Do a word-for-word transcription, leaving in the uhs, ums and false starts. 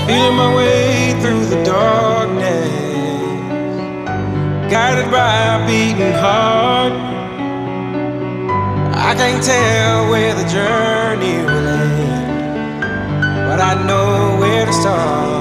Feeling my way through the darkness, guided by a beating heart. I can't tell where the journey will end, but I know where to start.